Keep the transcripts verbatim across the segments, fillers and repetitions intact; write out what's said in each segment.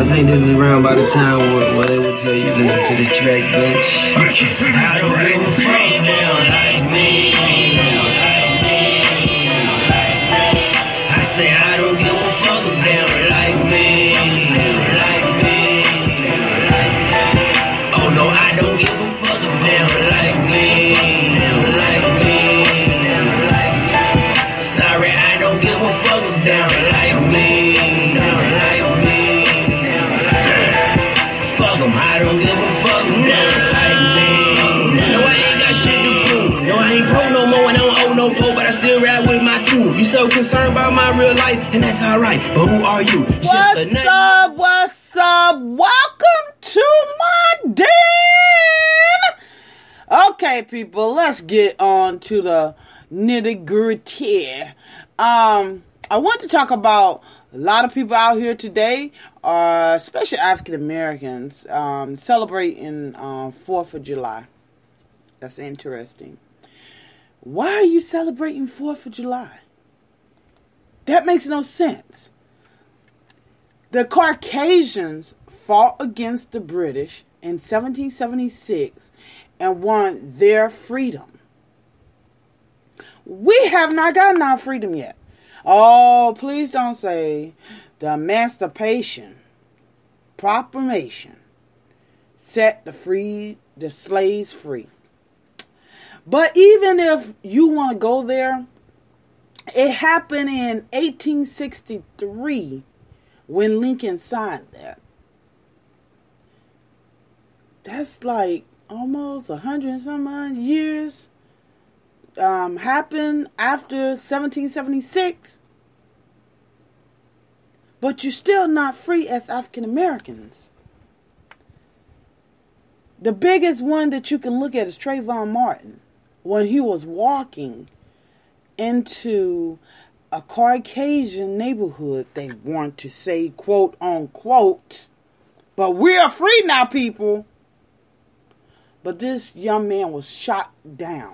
I think this is around by the time where, where they would tell you listen to this track, bitch. I don't give a fuck now like me. I say I don't give a fuck down like me. Like me. Oh no, I don't give a fuck down like me. Like me. Sorry, I don't give a fuck down like me. I don't give a fuck down like me. No, I ain't got shit to prove. No, I ain't pro no more and I don't owe no foe, but I still ride with my tool. You so concerned about my real life, and that's alright. But who are you? What's up? What's up? Welcome to my den. Okay, people, let's get on to the nitty gritty. Um, I want to talk about a lot of people out here today, uh, especially African Americans, um, celebrating uh, fourth of July. That's interesting. Why are you celebrating fourth of July? That makes no sense. The Caucasians fought against the British in seventeen seventy-six and won their freedom. We have not gotten our freedom yet. Oh, please don't say the Emancipation Proclamation set the free the slaves free. But even if you want to go there, it happened in eighteen sixty-three when Lincoln signed that. That's like almost a hundred and some odd years. Um, happened after seventeen seventy-six, but you're still not free as African Americans. The biggest one that you can look at is Trayvon Martin, when he was walking into a Caucasian neighborhood. They want to say quote unquote, but we are free now, people. But this young man was shot down.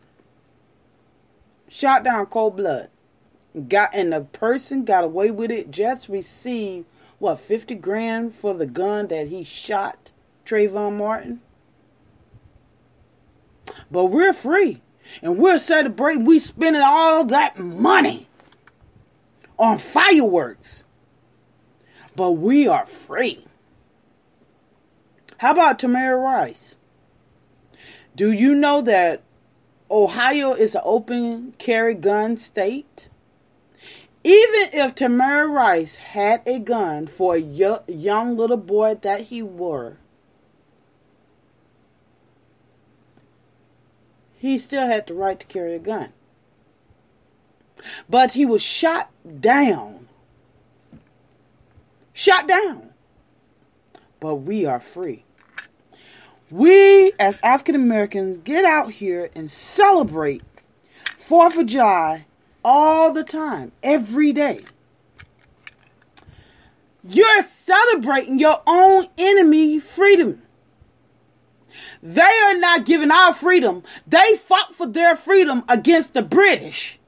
Shot down cold blood. Got and the person got away with it. Just received what fifty grand for the gun that he shot Trayvon Martin. But we're free, and we're celebrating. We spending all that money on fireworks, but we are free. How about Tamir Rice? Do you know that Ohio is an open carry gun state? Even if Tamir Rice had a gun for a young little boy that he were, he still had the right to carry a gun. But he was shot down. Shot down. But we are free. We, as African Americans, get out here and celebrate fourth of July all the time, every day. You're celebrating your own enemy freedom. They are not giving our freedom. They fought for their freedom against the British.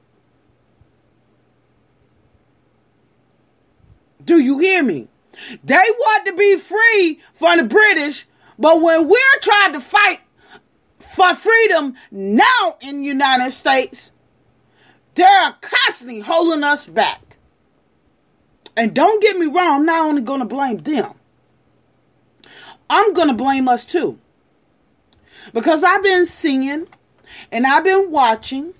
Do you hear me? They want to be free from the British. But when we're trying to fight for freedom now in the United States, they're constantly holding us back. And don't get me wrong, I'm not only going to blame them. I'm going to blame us too. Because I've been seeing and I've been watching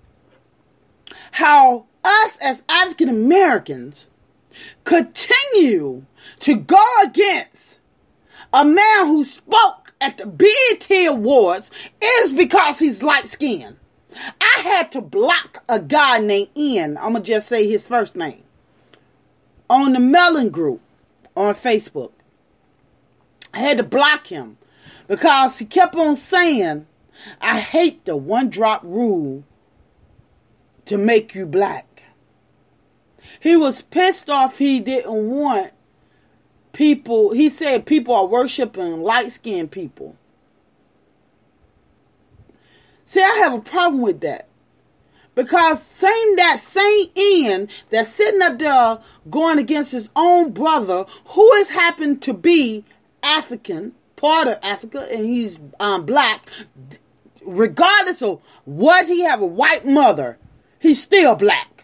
how us as African Americans continue to go against a man who spoke at the B E T Awards is because he's light-skinned. I had to block a guy named Ian. I'm going to just say his first name. On the Melon Group on Facebook. I had to block him because he kept on saying, I hate the one-drop rule to make you black. He was pissed off he didn't want people, he said people are worshiping light-skinned people. See, I have a problem with that. Because same that same Ian that's sitting up there going against his own brother, who has happened to be African, part of Africa, and he's um, black, regardless of what he have a white mother, he's still black.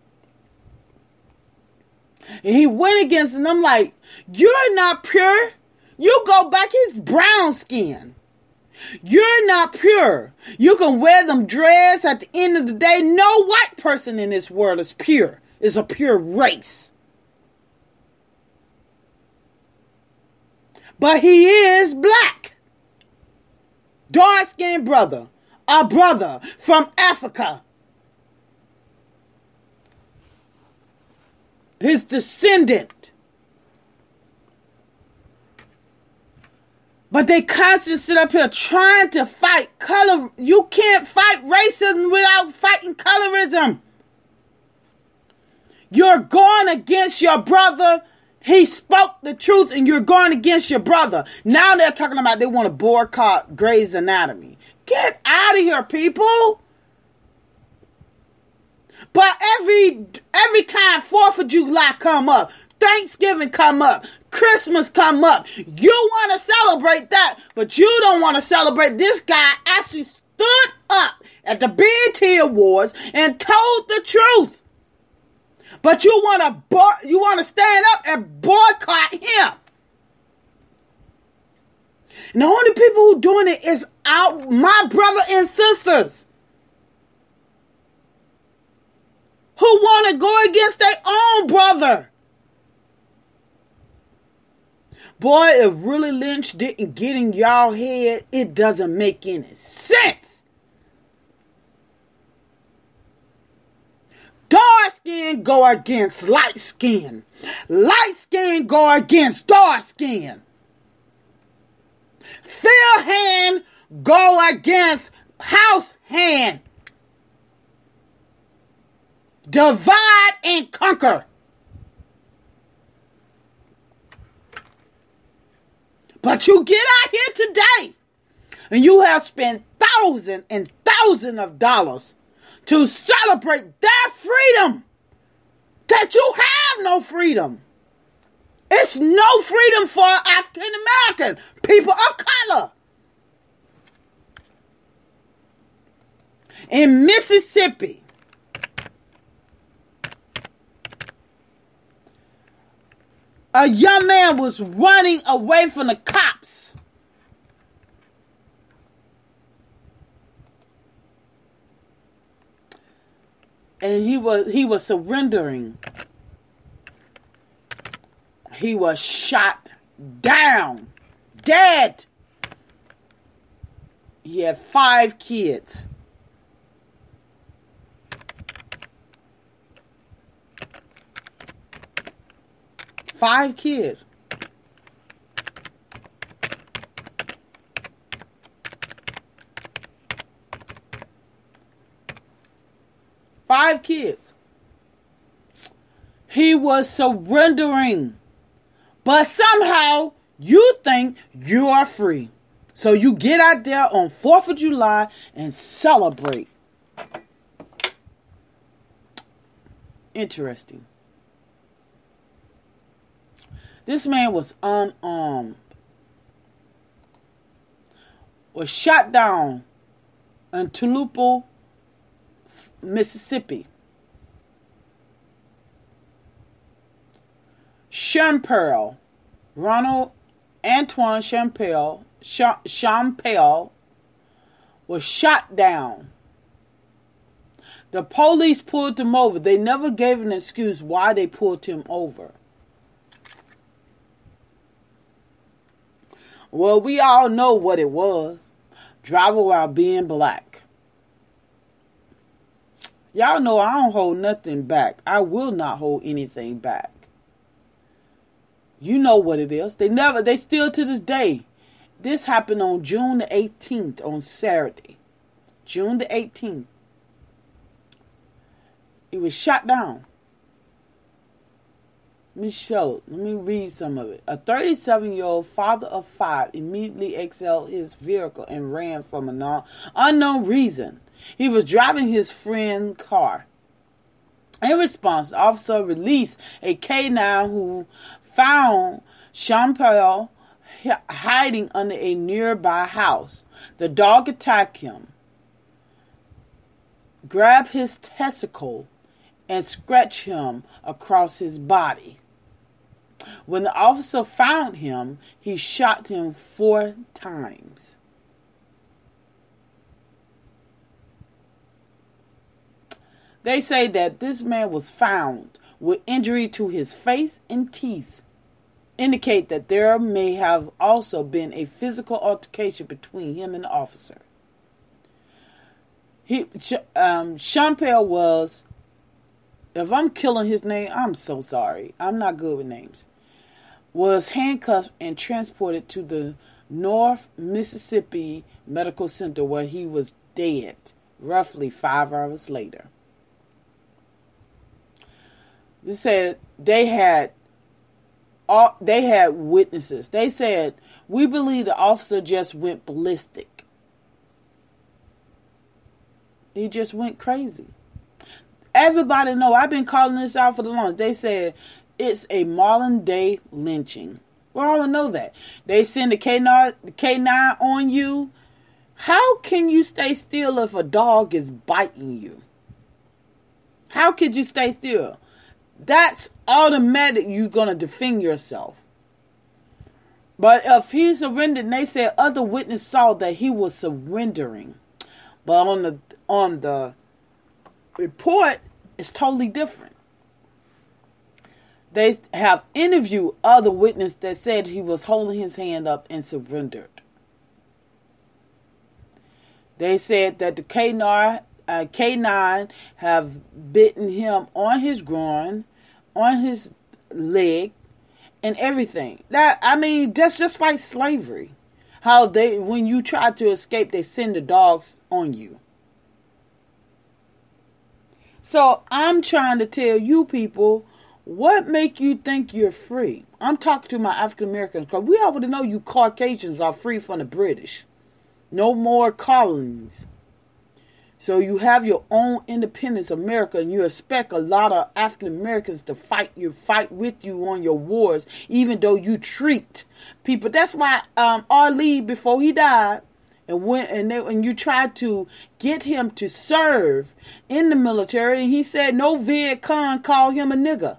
And he went against, and I'm like, you're not pure. You go back, he's brown skin. You're not pure. You can wear them dreads. At the end of the day, no white person in this world is pure. Is a pure race. But he is black. Dark-skinned brother. A brother from Africa. His descendant. But they constantly sit up here trying to fight color. You can't fight racism without fighting colorism. You're going against your brother. He spoke the truth and you're going against your brother. Now they're talking about they want to boycott Grey's Anatomy. Get out of here, people. But every every time fourth of July come up, Thanksgiving come up, Christmas come up, you want to celebrate that, but you don't want to celebrate this guy actually stood up at the B E T Awards and told the truth. But you want to bo- you want to stand up and boycott him. And the only people who doing it is out my brother and sisters who want to go against their own brother. Boy, if Willie Lynch didn't get in y'all head, it doesn't make any sense. Dark skin go against light skin. Light skin go against dark skin. Field hand go against house hand. Divide and conquer. But you get out here today and you have spent thousands and thousands of dollars to celebrate their freedom. That you have no freedom. It's no freedom for African American people of color. In Mississippi, a young man was running away from the cops. And he was he was surrendering. He was shot down, dead. He had five kids. Five kids. Five kids. He was surrendering. But somehow you think you are free. So you get out there on fourth of July and celebrate. Interesting. This man was unarmed. Was shot down in Tupelo, Mississippi. Champel, Ronald Antoine Champel, Champel was shot down. The police pulled him over. They never gave an excuse why they pulled him over. Well, we all know what it was. Driving while being black. Y'all know I don't hold nothing back. I will not hold anything back. You know what it is. They never, they still to this day. This happened on June the eighteenth, on Saturday. June the eighteenth. He was shot down. Let me show. Let me read some of it. A thirty-seven-year-old father of five immediately exhaled his vehicle and ran from an unknown reason. He was driving his friend's car. In response, the officer released a K nine who found Champel hiding under a nearby house. The dog attacked him, grabbed his testicle, and scratched him across his body. When the officer found him, he shot him four times. They say that this man was found with injury to his face and teeth, indicate that there may have also been a physical altercation between him and the officer. He, um, Champel was, if I'm killing his name, I'm so sorry. I'm not good with names. Was handcuffed and transported to the North Mississippi Medical Center where he was dead roughly five hours later. They said they had all, they had witnesses. They said, we believe the officer just went ballistic. He just went crazy. Everybody know, I've been calling this out for the longest. They said it's a modern day lynching. Well, I don't know that. They send the K nine on you. How can you stay still if a dog is biting you? How could you stay still? That's automatic. You're going to defend yourself. But if he surrendered, and they said other witnesses saw that he was surrendering. But on the on the report, it's totally different. They have interviewed other witnesses that said he was holding his hand up and surrendered. They said that the K nine, uh, K nine have bitten him on his groin, on his leg, and everything. That I mean, that's just like slavery. How they, when you try to escape, they send the dogs on you. So I'm trying to tell you people, what make you think you're free? I'm talking to my African Americans because we already know you Caucasians are free from the British. No more colonies. So you have your own independence, America, and you expect a lot of African Americans to fight you, fight with you on your wars, even though you treat people. That's why um, Ali, before he died, and when and, they, and you tried to get him to serve in the military, and he said no Viet Cong called him a nigger.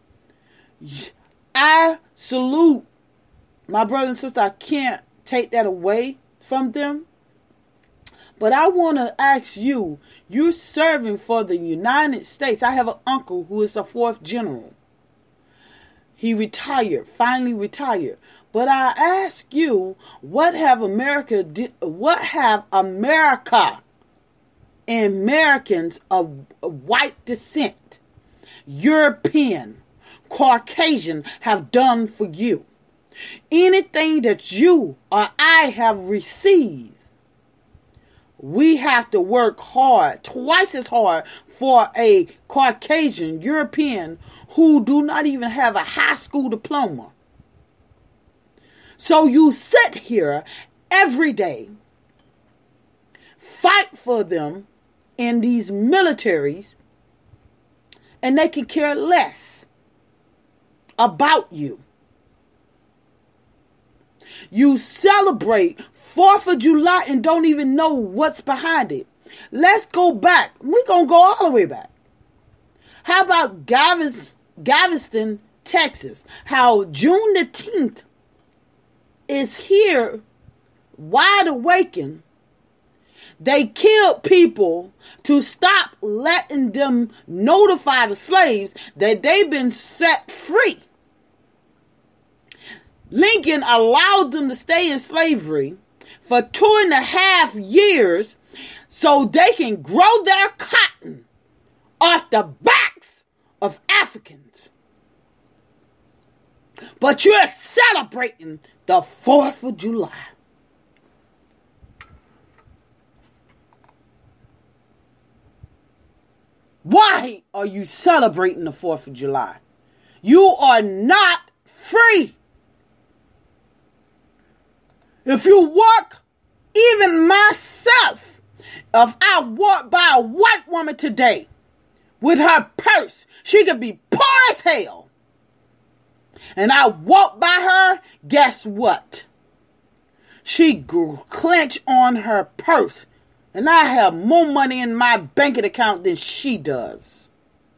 I salute my brother and sister. I can't take that away from them. But I want to ask you, you're serving for the United States. I have an uncle who is the fourth general. He retired, finally retired. But I ask you, what have America, what have America and Americans of white descent, European, Caucasian have done for you? Anything that you or I have received, we have to work hard, twice as hard, for a Caucasian European who do not even have a high school diploma. So you sit here every day, fight for them in these militaries, and they can care less about you. You celebrate fourth of July and don't even know what's behind it. Let's go back. We're going to go all the way back. How about Galveston, Galveston, Texas? How June the tenth is here, wide awakened. They killed people to stop letting them notify the slaves that they've been set free. Lincoln allowed them to stay in slavery for two and a half years so they can grow their cotton off the backs of Africans. But you're celebrating the fourth of July. Why are you celebrating the fourth of July? You are not free. If you work, even myself, If I walk by a white woman today with her purse, she could be poor as hell. And I walk by her, guess what? She clench on her purse. And I have more money in my banking account than she does.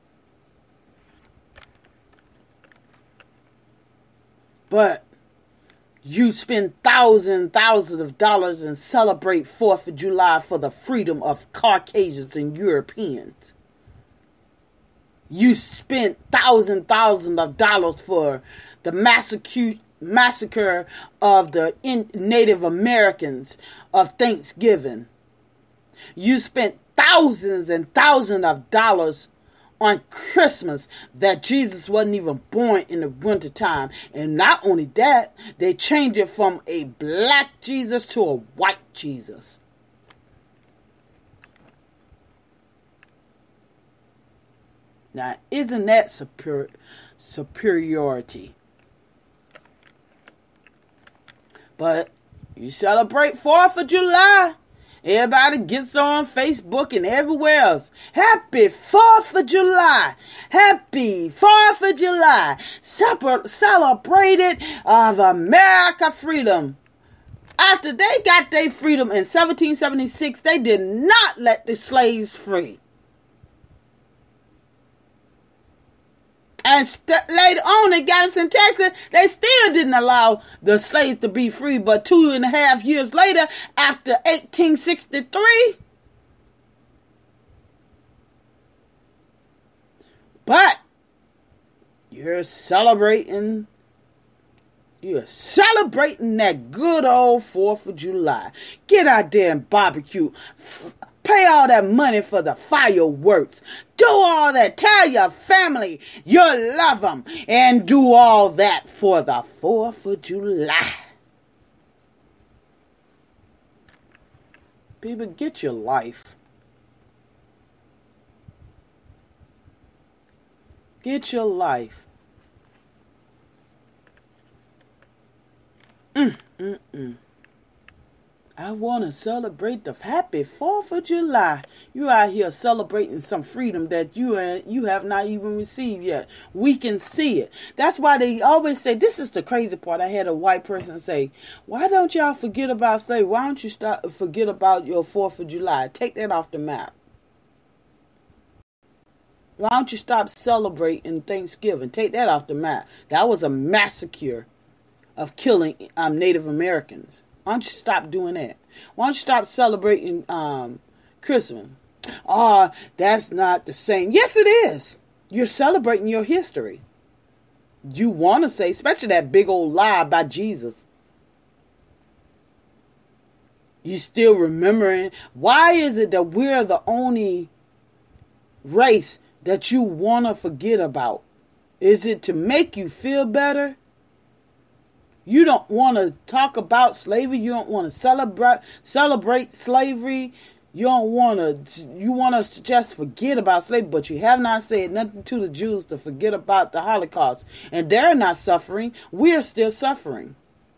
But you spend thousands and thousands of dollars and celebrate fourth of July for the freedom of Caucasians and Europeans. You spent thousands and thousands of dollars for the massacre, massacre of the Native Americans of Thanksgiving. You spent thousands and thousands of dollars on Christmas that Jesus wasn't even born in the wintertime. And not only that, they changed it from a black Jesus to a white Jesus. Now, isn't that superior, superiority? But you celebrate fourth of July. Everybody gets on Facebook and everywhere else. Happy fourth of July. Happy fourth of July. Celebrated of America freedom. After they got their freedom in seventeen seventy-six, they did not let the slaves free. And st- later on in Galveston, Texas, they still didn't allow the slaves to be free. But two and a half years later, after eighteen sixty-three, but you're celebrating, you're celebrating that good old fourth of July. Get out there and barbecue. F- Pay all that money for the fireworks. Do all that. Tell your family you love them. And do all that for the fourth of July. People, get your life. Get your life. Mm, mm, mm. I want to celebrate the happy fourth of July. You out here celebrating some freedom that you uh, you have not even received yet. We can see it. That's why they always say, this is the crazy part. I had a white person say, why don't y'all forget about slavery? Why don't you start forget about your fourth of July? Take that off the map. Why don't you stop celebrating Thanksgiving? Take that off the map. That was a massacre of killing um, Native Americans. Why don't you stop doing that? Why don't you stop celebrating um, Christmas? Oh, that's not the same. Yes, it is. You're celebrating your history. You want to say, especially that big old lie about Jesus. You still remembering. Why is it that we're the only race that you want to forget about? Is it to make you feel better? You don't want to talk about slavery. You don't want to celebrate celebrate slavery. You don't want to. You want us to just forget about slavery, but you have not said nothing to the Jews to forget about the Holocaust, and they're not suffering. We are still suffering.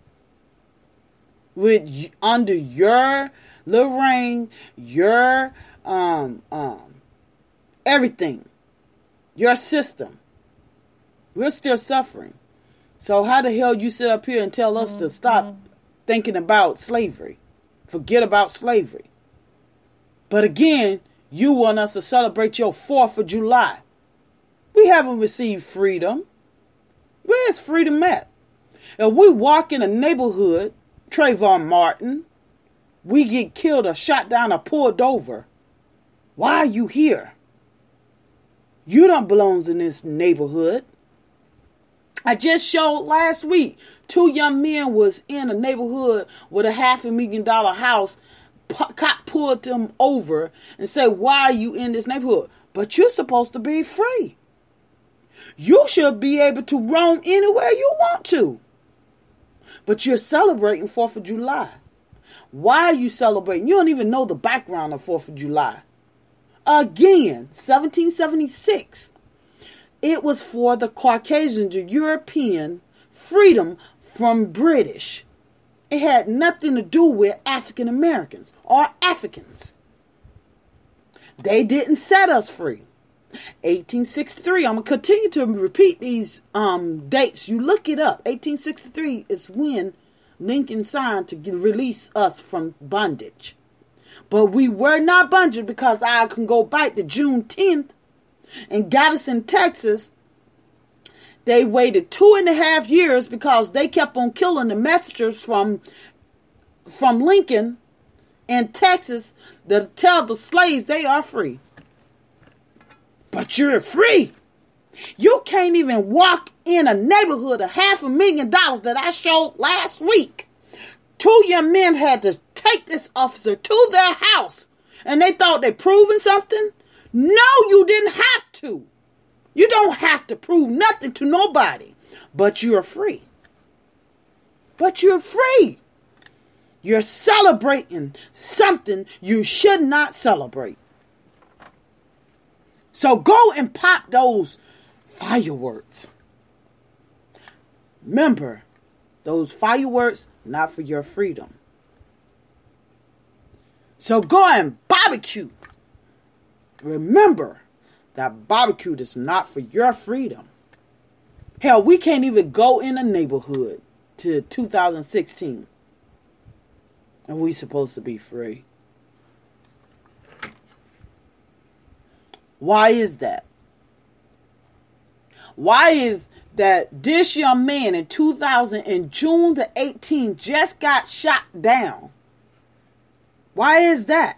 With under your little reign, your um um everything, your system, we're still suffering. So how the hell you sit up here and tell us mm-hmm. to stop thinking about slavery? Forget about slavery. But again, you want us to celebrate your fourth of July. We haven't received freedom. Where's freedom at? If we walk in a neighborhood, Trayvon Martin, we get killed or shot down or pulled over. Why are you here? You don't belong in this neighborhood. I just showed last week, two young men was in a neighborhood with a half a million dollar house. Cop pulled them over and said, why are you in this neighborhood? But you're supposed to be free. You should be able to roam anywhere you want to. But you're celebrating fourth of July. Why are you celebrating? You don't even know the background of fourth of July. Again, seventeen seventy-six. It was for the Caucasian, the European freedom from British. It had nothing to do with African Americans or Africans. They didn't set us free. eighteen sixty-three, I'm going to continue to repeat these um, dates. You look it up. eighteen sixty-three is when Lincoln signed to get, release us from bondage. But we were not bondage, because I can go back to June tenth in Galveston, Texas. They waited two and a half years because they kept on killing the messengers from, from Lincoln in Texas that tell the slaves they are free. But you're free. You can't even walk in a neighborhood of half a million dollars that I showed last week. Two young men had to take this officer to their house, and they thought they proving something. No, you didn't have to. You don't have to prove nothing to nobody, but you're free. But you're free. You're celebrating something you should not celebrate. So go and pop those fireworks. Remember, those fireworks, not for your freedom. So go and barbecue. Remember that barbecue is not for your freedom. Hell, we can't even go in a neighborhood to two thousand sixteen. And we supposed to be free. Why is that? Why is that this young man in two thousand, in June the eighteenth, just got shot down? Why is that?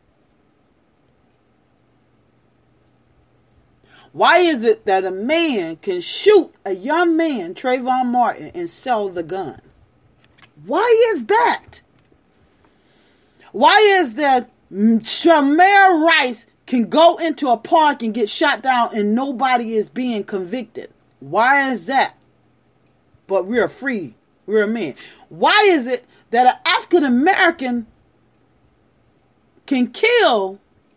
Why is it that a man can shoot a young man, Trayvon Martin, and sell the gun? Why is that? Why is that Shamir Rice can go into a park and get shot down and nobody is being convicted? Why is that? But we're free. We're men. Why is it that an African American can kill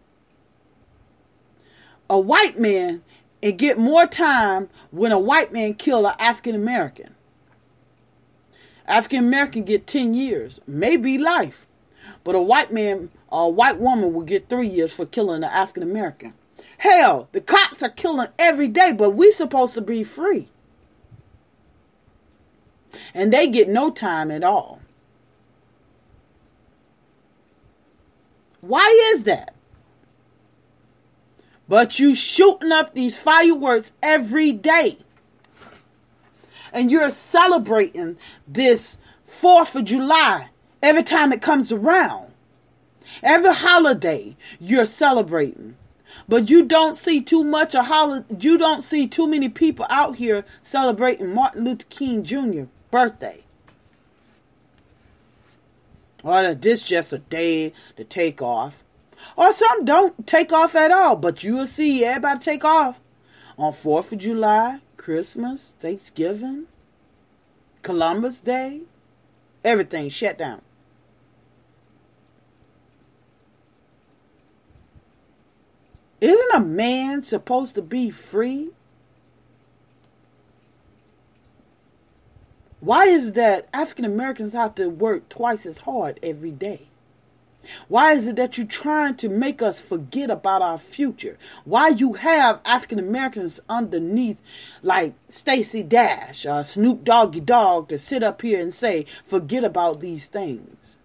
a white man and get more time when a white man kill an African American? African American get ten years, maybe life. But a white man or a white woman will get three years for killing an African American. Hell, the cops are killing every day, but we supposed to be free. And they get no time at all. Why is that? But you shooting up these fireworks every day. And you're celebrating this fourth of July every time it comes around. Every holiday you're celebrating. But you don't see too much a holiday. You don't see too many people out here celebrating Martin Luther King Junior's birthday. Or that this just a day to take off. Or some don't take off at all. But you will see everybody take off on fourth of July, Christmas, Thanksgiving, Columbus Day. Everything shut down. Isn't a man supposed to be free? Why is it that African Americans have to work twice as hard every day? Why is it that you're trying to make us forget about our future? Why you have African Americans underneath like Stacey Dash or Snoop Doggy Dogg to sit up here and say, forget about these things?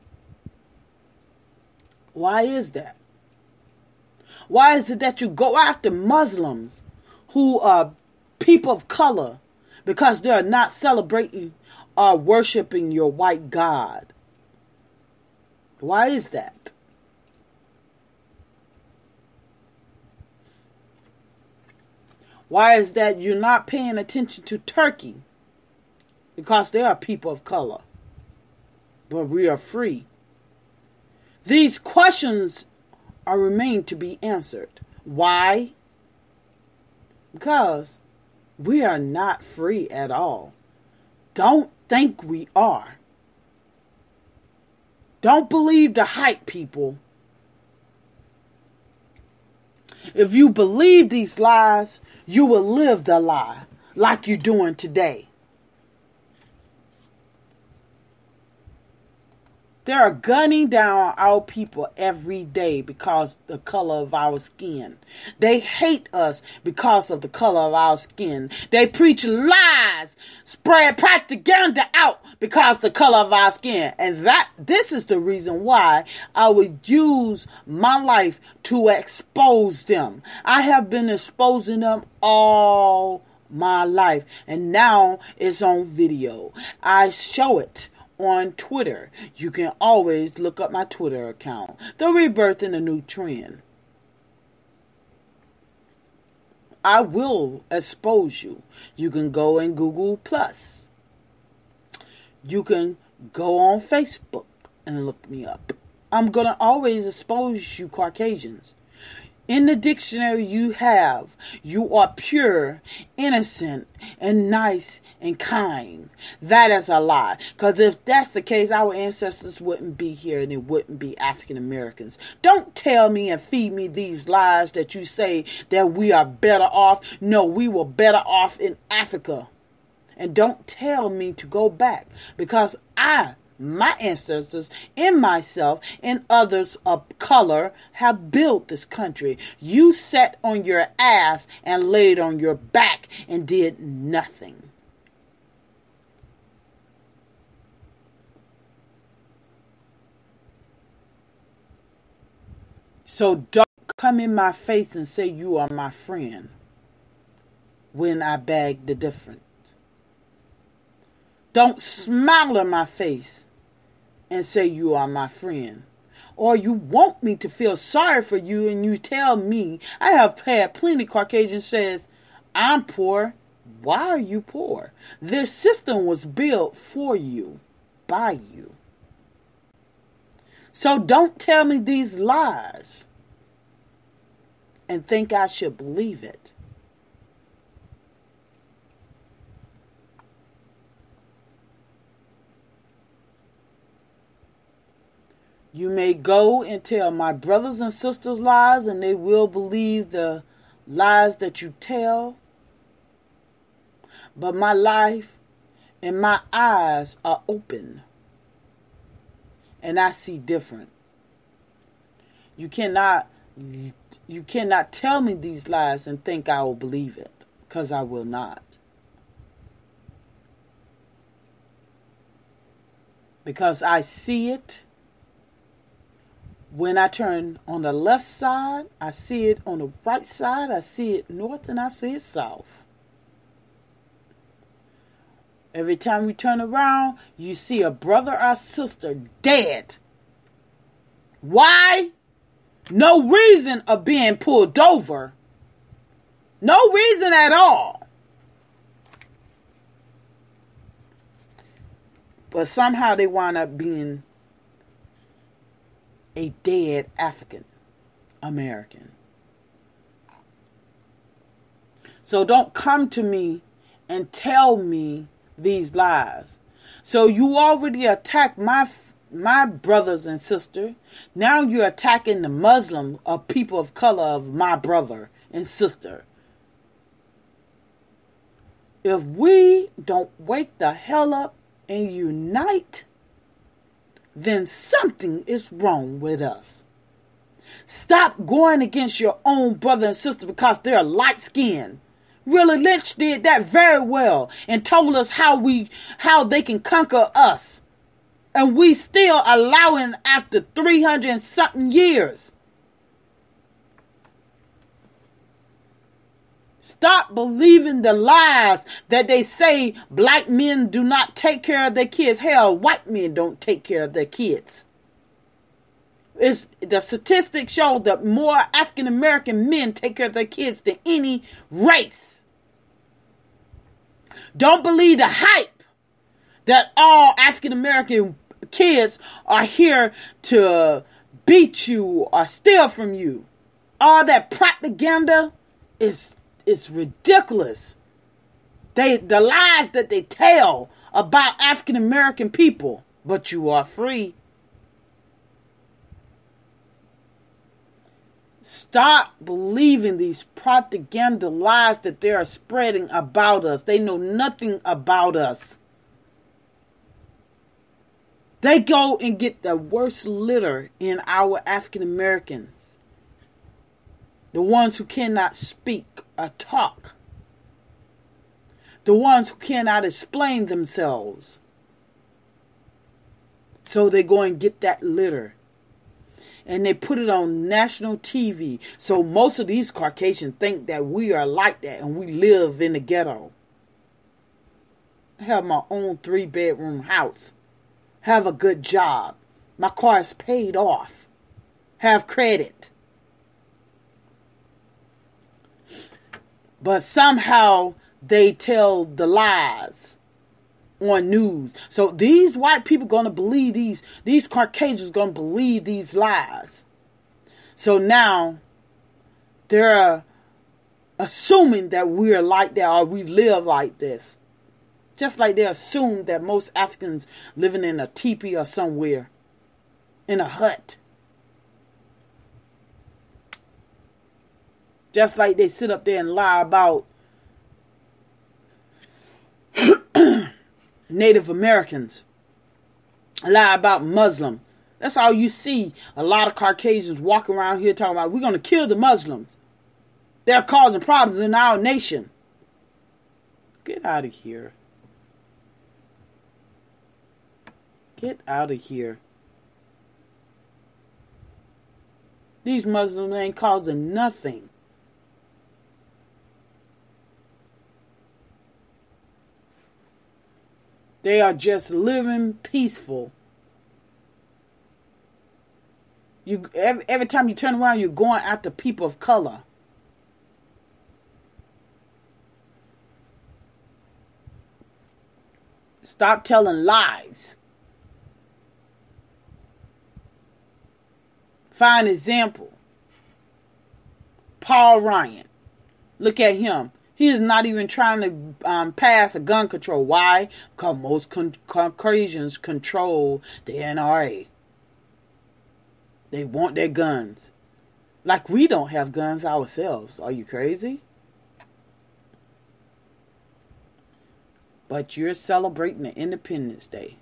Why is that? Why is it that you go after Muslims who are people of color because they are not celebrating or worshiping your white God? Why is that? Why is that you're not paying attention to Turkey? Because they are people of color. But we are free. These questions are remain to be answered. Why? Because we are not free at all. Don't think we are. Don't believe the hype, people. If you believe these lies, you will live the lie like you're doing today. They are gunning down our people every day because of the color of our skin. They hate us because of the color of our skin. They preach lies, spread propaganda out because of the color of our skin. And that this is the reason why I would use my life to expose them. I have been exposing them all my life, and now it's on video. I show it on Twitter. You can always look up my Twitter account. The Rebirth in a New Trend. I will expose you. You can go and Google Plus. You can go on Facebook and look me up. I'm going to always expose you Caucasians. In the dictionary you have, you are pure, innocent, and nice and kind. That is a lie. Because if that's the case, our ancestors wouldn't be here and it wouldn't be African Americans. Don't tell me and feed me these lies that you say that we are better off. No, we were better off in Africa. And don't tell me to go back, because I, my ancestors, and myself, and others of color have built this country. You sat on your ass and laid on your back and did nothing. So don't come in my face and say you are my friend when I beg the difference. Don't smile in my face and say you are my friend. Or you want me to feel sorry for you and you tell me. I have had plenty of Caucasians says, I'm poor. Why are you poor? This system was built for you, by you. So don't tell me these lies and think I should believe it. You may go and tell my brothers and sisters lies, and they will believe the lies that you tell. But my life and my eyes are open, and I see different. You cannot, you cannot tell me these lies and think I will believe it, because I will not. Because I see it. When I turn on the left side, I see it on the right side, I see it north, and I see it south. Every time you turn around, you see a brother or sister dead. Why? No reason of being pulled over. No reason at all. But somehow they wind up being a dead African American. So don't come to me and tell me these lies. So you already attacked my my brothers and sisters. Now you're attacking the Muslim or people of color of my brother and sister. If we don't wake the hell up and unite, then something is wrong with us. Stop going against your own brother and sister because they're light-skinned. Willie Lynch did that very well and told us how we how they can conquer us. And we still allowing after three hundred and something years. Stop believing the lies that they say black men do not take care of their kids. Hell, white men don't take care of their kids. It's, the statistics show that more African American men take care of their kids than any race. Don't believe the hype that all African American kids are here to beat you or steal from you. All that propaganda is It's ridiculous. They the lies that they tell about African American people, but you are free. Stop believing these propaganda lies that they are spreading about us. They know nothing about us. They go and get the worst litter in our African Americans. The ones who cannot speak or talk. The ones who cannot explain themselves. So they go and get that litter. And they put it on national T V. So most of these Caucasians think that we are like that and we live in the ghetto. I have my own three bedroom house. Have a good job. My car is paid off. Have credit. But somehow they tell the lies on news. So these white people going to believe these, these Caucasians going to believe these lies. So now they're assuming that we're like that or we live like this. Just like they assume that most Africans living in a teepee or somewhere, in a hut. Just like they sit up there and lie about Native Americans. Lie about Muslims. That's all you see. A lot of Caucasians walking around here talking about, we're going to kill the Muslims. They're causing problems in our nation. Get out of here. Get out of here. These Muslims ain't causing nothing. They are just living peaceful. You every, every time you turn around, you're going after people of color. Stop telling lies. Fine example. Paul Ryan. Look at him. He is not even trying to um, pass a gun control. Why? Because most con- Caucasians control the N R A. They want their guns. Like we don't have guns ourselves. Are you crazy? But you're celebrating the Independence Day.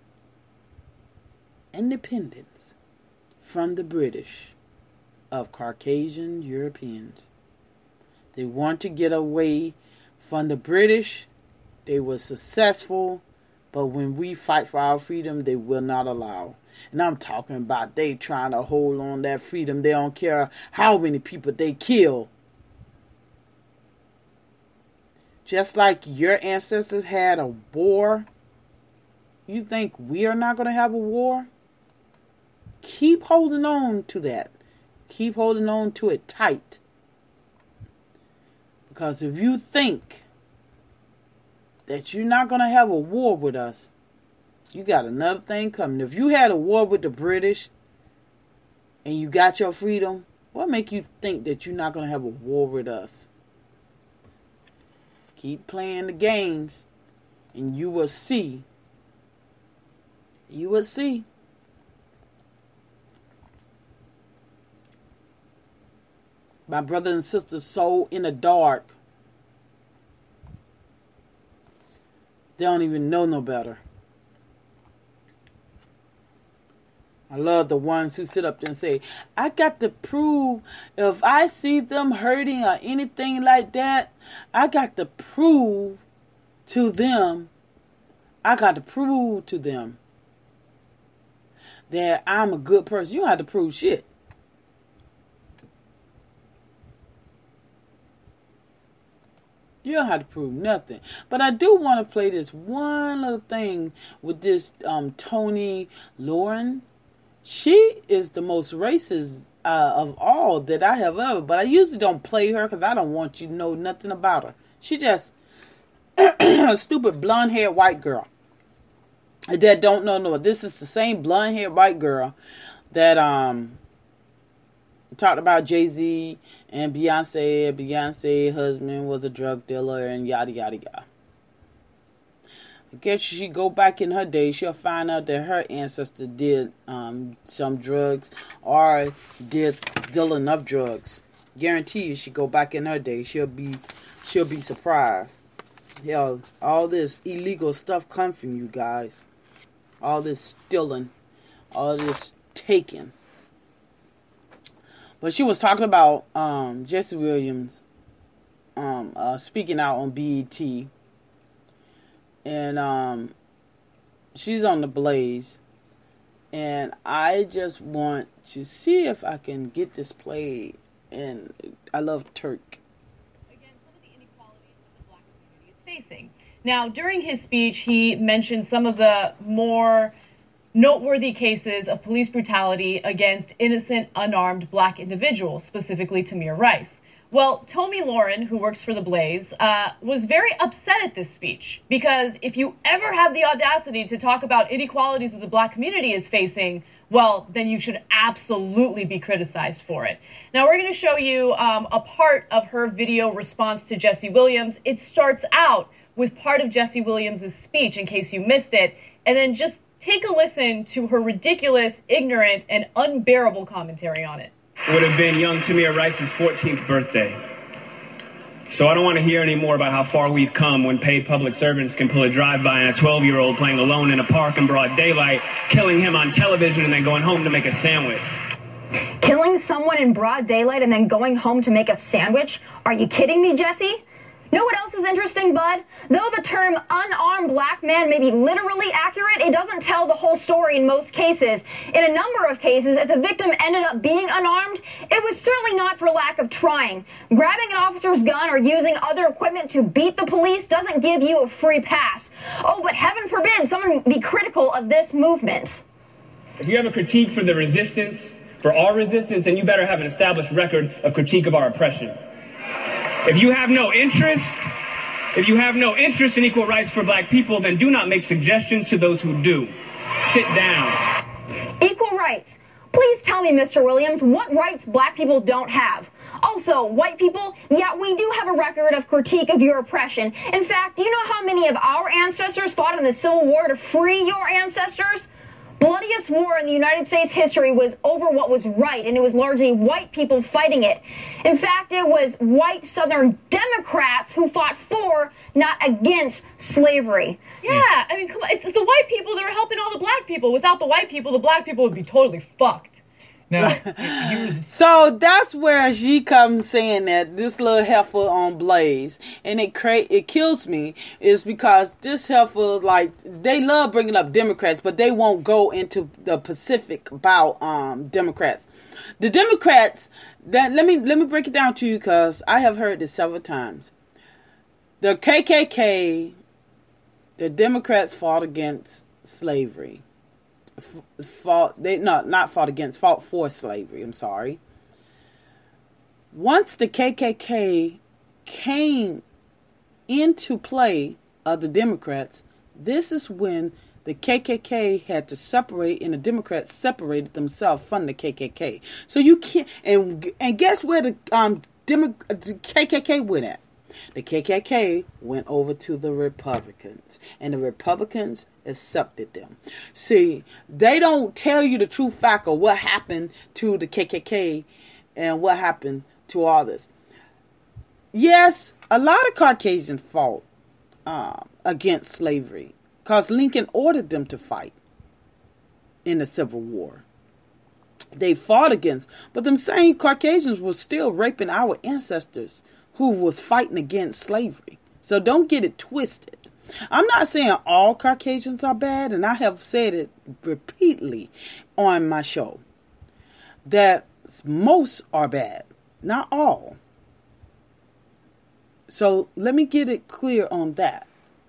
Independence from the British of Caucasian Europeans. They want to get away from the British. They were successful, but when we fight for our freedom, they will not allow. And I'm talking about they trying to hold on that freedom. They don't care how many people they kill. Just like your ancestors had a war, you think we are not going to have a war? Keep holding on to that. Keep holding on to it tight. Because if you think that you're not going to have a war with us, you got another thing coming. If you had a war with the British and you got your freedom, what make you think that you're not going to have a war with us? Keep playing the games and you will see. You will see. My brothers and sisters so in the dark. They don't even know no better. I love the ones who sit up there and say, I got to prove, if I see them hurting or anything like that, I got to prove to them, I got to prove to them that I'm a good person. You don't have to prove shit. You don't have to prove nothing. But I do want to play this one little thing with this um, Toni Lauren. She is the most racist uh, of all that I have ever. But I usually don't play her because I don't want you to know nothing about her. She just a stupid blonde-haired white girl that don't know no. This is the same blonde-haired white girl that um talked about Jay-Z and Beyonce. Beyonce's husband was a drug dealer and yada yada yada. I guess she go back in her day, she'll find out that her ancestor did um, some drugs or did dealing of drugs. Guarantee you, she go back in her day, she'll be she'll be surprised. Hell, all this illegal stuff come from you guys. All this stealing all this taken. But she was talking about um, Jesse Williams um, uh, speaking out on B E T. And um, she's on the Blaze. And I just want to see if I can get this played. And I love Turk. Again, some of the inequalities that the black community is facing. Now, during his speech, he mentioned some of the more noteworthy cases of police brutality against innocent, unarmed black individuals, specifically Tamir Rice. Well, Tomi Lahren, who works for The Blaze, uh, was very upset at this speech because if you ever have the audacity to talk about inequalities that the black community is facing, well, then you should absolutely be criticized for it. Now, we're going to show you um, a part of her video response to Jesse Williams. It starts out with part of Jesse Williams' speech, in case you missed it, and then just take a listen to her ridiculous, ignorant, and unbearable commentary on it. Would have been young Tamir Rice's fourteenth birthday. So I don't want to hear any more about how far we've come when paid public servants can pull a drive-by on a twelve-year-old playing alone in a park in broad daylight, killing him on television and then going home to make a sandwich. Killing someone in broad daylight and then going home to make a sandwich? Are you kidding me, Jesse? Know what else is interesting, bud? Though the term unarmed black man may be literally accurate, it doesn't tell the whole story in most cases. In a number of cases, if the victim ended up being unarmed, it was certainly not for lack of trying. Grabbing an officer's gun or using other equipment to beat the police doesn't give you a free pass. Oh, but heaven forbid someone be critical of this movement. If you have a critique for the resistance, for our resistance, then you better have an established record of critique of our oppression. If you have no interest, if you have no interest in equal rights for black people, then do not make suggestions to those who do. Sit down. Equal rights. Please tell me, Mister Williams, what rights black people don't have? Also, white people, yeah, we do have a record of critique of your oppression. In fact, do you know how many of our ancestors fought in the Civil War to free your ancestors? Bloodiest war in the United States history was over what was right, and it was largely white people fighting it. In fact, it was white Southern Democrats who fought for, not against, slavery. Yeah, I mean, come on, it's the white people that are helping all the black people. Without the white people, the black people would be totally fucked. Now, here's... So that's where she comes saying that this little heifer on Blaze, and it cra- it kills me, is because this heifer, like, they love bringing up Democrats, but they won't go into the Pacific about um Democrats. The Democrats, that let me let me break it down to you because I have heard this several times. The K K K, the Democrats fought against slavery. Fought they not not fought against fought for slavery. I'm sorry. Once the K K K came into play of the Democrats, this is when the K K K had to separate, and the Democrats separated themselves from the K K K. So you can't. And and guess where the um Demo, the K K K went at? The K K K went over to the Republicans, and the Republicans accepted them. See, they don't tell you the true fact of what happened to the K K K and what happened to all this. Yes, a lot of Caucasians fought uh, against slavery because Lincoln ordered them to fight in the Civil War. They fought against, but them same Caucasians were still raping our ancestors who was fighting against slavery. So don't get it twisted. I'm not saying all Caucasians are bad, and I have said it repeatedly on my show, that most are bad, not all. So let me get it clear on that.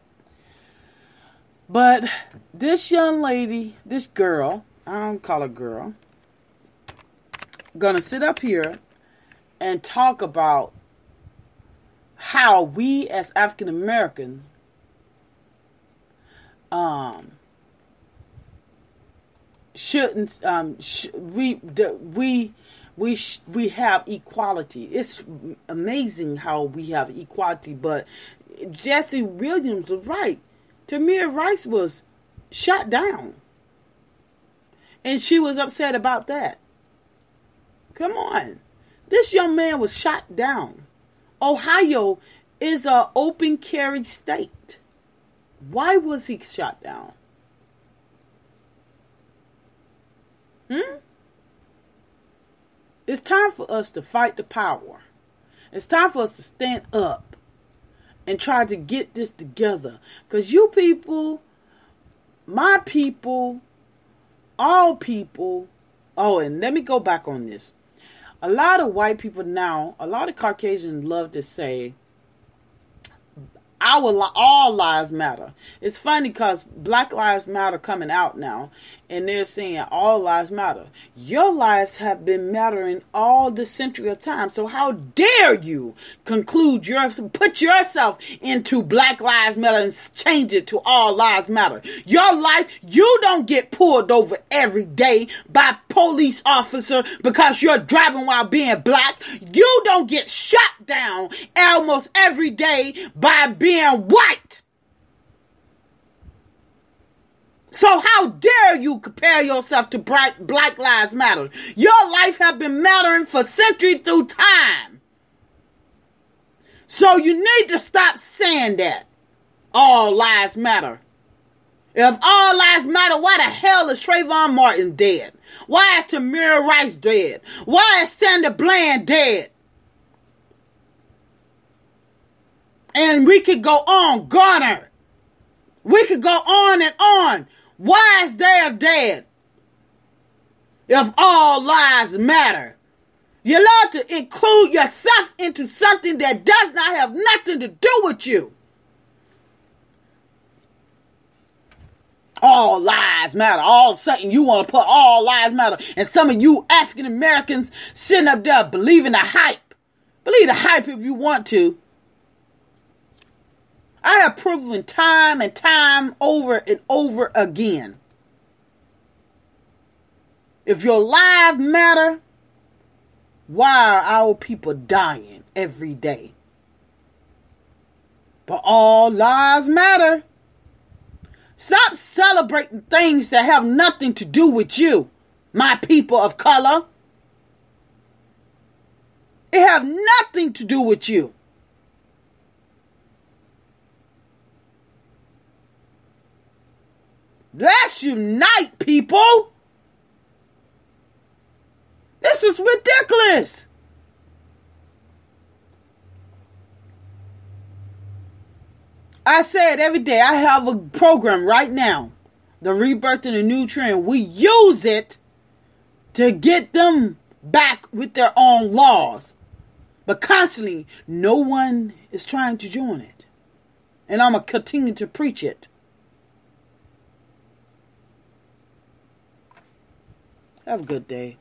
But this young lady, this girl, I don't call her girl, gonna sit up here and talk about how we as African Americans um shouldn't um sh- we the, we we sh- we have equality. It's amazing how we have equality, but Jesse Williams was right. Tamir Rice was shot down, and she was upset about that. Come on, this young man was shot down. Ohio is an open carry state. Why was he shot down? Hmm? It's time for us to fight the power. It's time for us to stand up and try to get this together. Because you people, my people, all people, oh, and let me go back on this. A lot of white people now, a lot of Caucasians love to say, our li- all lives matter. It's funny because Black Lives Matter coming out now, and they're saying all lives matter. Your lives have been mattering all the century of time. So how dare you conclude your put yourself into Black Lives Matter and change it to all lives matter? Your life, you don't get pulled over every day by police officer because you're driving while being black. You don't get shot down almost every day by being white. So how dare you compare yourself to bright Black Lives Matter? Your life have been mattering for century through time. So you need to stop saying that all lives matter. If all lives matter, why the hell is Trayvon Martin dead? Why is Tamir Rice dead? Why is Sandra Bland dead? And we could go on, Garner. We could go on and on. Why is they dead? If all lives matter. You're allowed to include yourself into something that does not have nothing to do with you. All lives matter. All of a sudden you want to put all lives matter. And some of you African Americans sitting up there believing the hype. Believe the hype if you want to. I have proven time and time over and over again. If your lives matter, why are our people dying every day? But all lives matter. Stop celebrating things that have nothing to do with you, my people of color. It have nothing to do with you. Let's unite, people. This is ridiculous. I said every day I have a program right now, the Rebirth and the New Trend. We use it to get them back with their own laws. But constantly, no one is trying to join it. And I'm going to continue to preach it. Have a good day.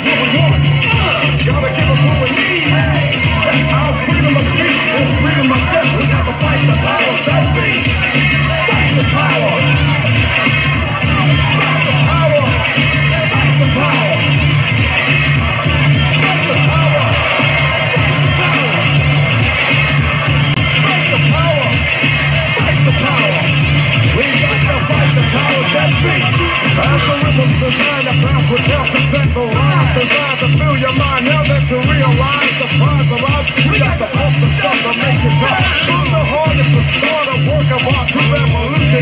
Designed to bounce with transcendental rhymes, designed to fill your mind now that you realize the prize of us. We got to pump the stuff to make it tough. From the hardest to start a work of art to revolution.